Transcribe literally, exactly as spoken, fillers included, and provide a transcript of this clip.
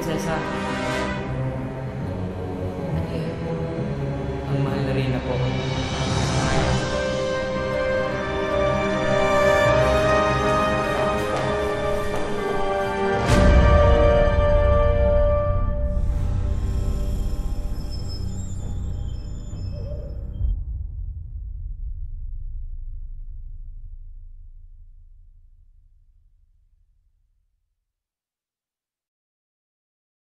prinsesa. At eh, ang mahal na rin na po.